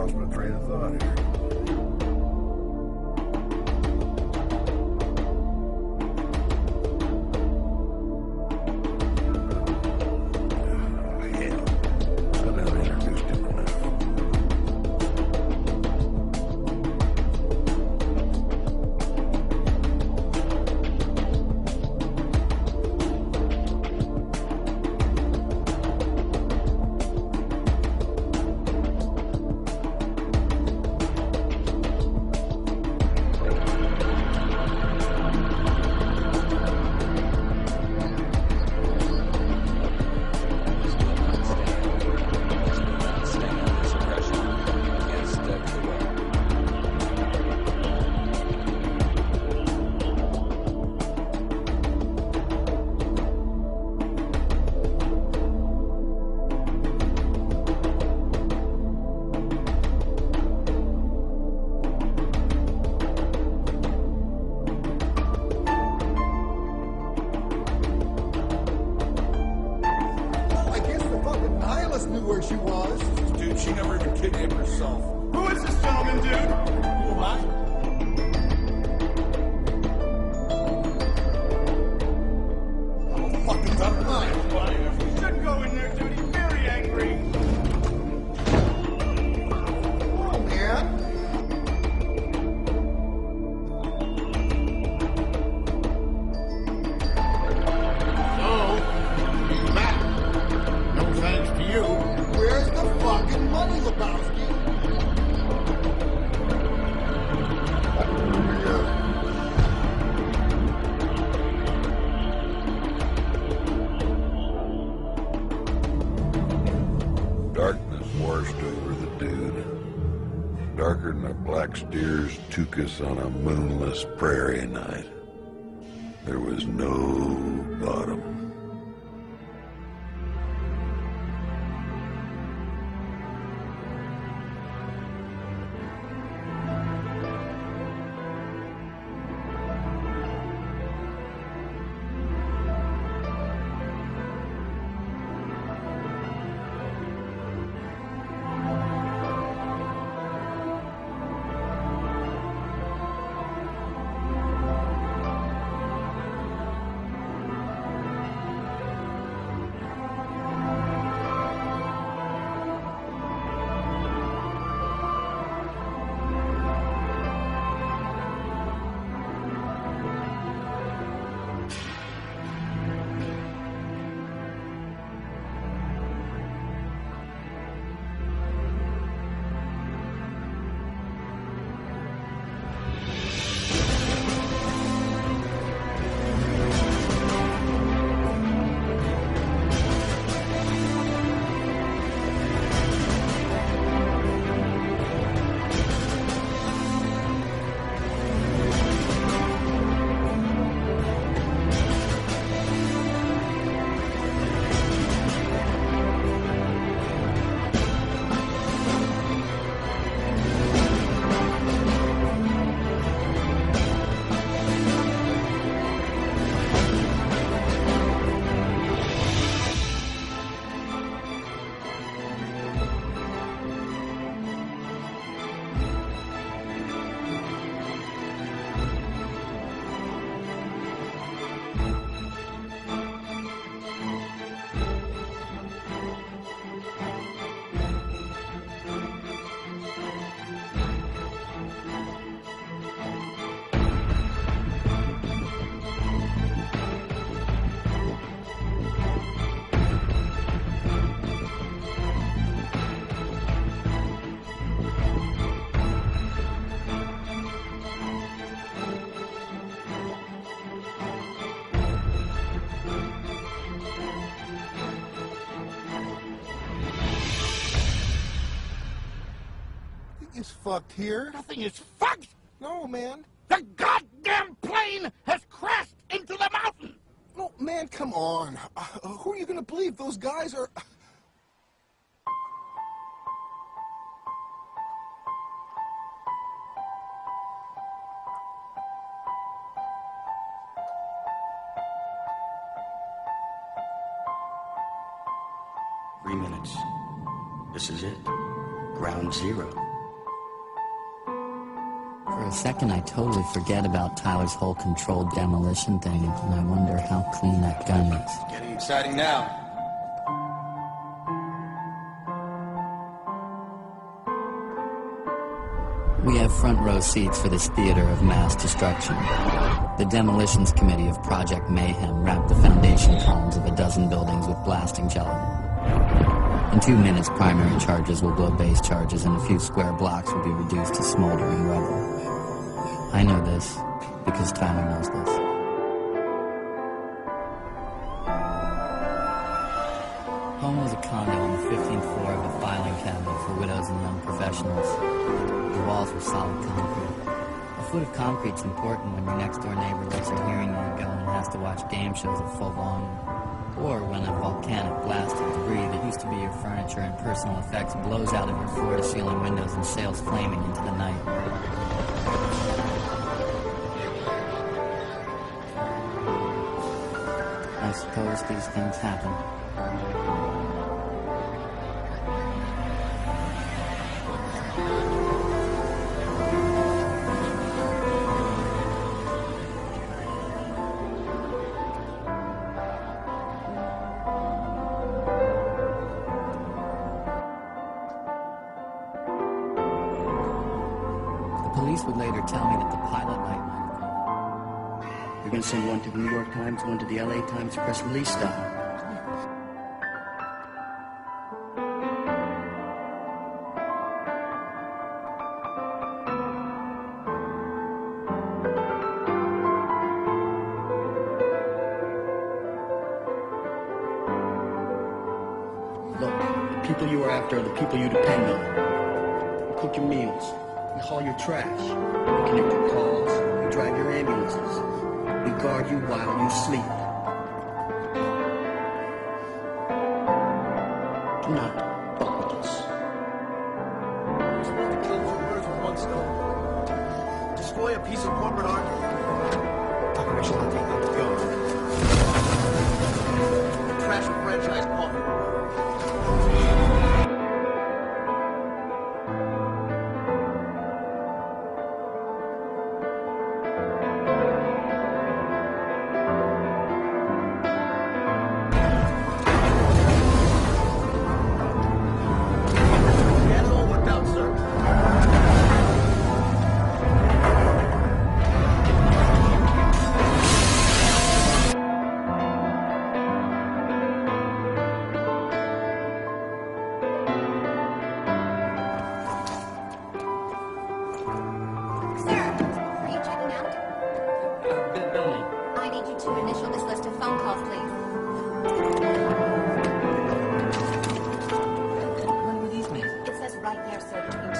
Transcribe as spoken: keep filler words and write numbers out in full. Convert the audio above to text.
lost my train of thought here. Where she was. Dude, she never even kidnapped herself. Who is this gentleman, dude? Who am I? I'm fucking done mine. Buddy, We should go in there, dude. He's very angry. Oh, man. So, Matt, no thanks to you. Where's the fucking money, Lebowski? Darkness washed over the dude. Darker than a black steer's tuchus on a moonless prairie night. There was no bottom. Is fucked here. Nothing is fucked. No, man. The goddamn plane has crashed into the mountain. No, man, come on. Uh, who are you gonna believe? Those guys are... Three minutes. This is it. Ground zero. For a second, I totally forget about Tyler's whole controlled demolition thing, and I wonder how clean that gun is. Getting exciting now. We have front row seats for this theater of mass destruction. The demolitions committee of Project Mayhem wrapped the foundation columns of a dozen buildings with blasting jello. In two minutes, primary charges will blow base charges, and a few square blocks will be reduced to smoldering rubble. I know this because Tyler knows this. Home was a condo on the fifteenth floor of a filing cabinet for widows and young professionals. The walls were solid concrete. A foot of concrete's important when your next door neighbor lets her hearing aid go and has to watch game shows at full volume. Or when a volcanic blast of debris that used to be your furniture and personal effects blows out of your floor-to-ceiling windows and sails flaming into the night. I suppose these things happen. The police would later tell me that the pilot light might have gone. We're going to send one to the New York Times, one to the L A Times press release style. Look, the people you are after are the people you depend on. You cook your meals. We haul your trash. We connect your calls. We drive your ambulances. We guard you while you sleep. Do not buck with us. You're supposed to kill two birds with one stone. Destroy a piece of corporate art. I shall not take that to go. Trash a franchise coffee. Initial this list of phone calls, please. When were these made? It says right there, sir, between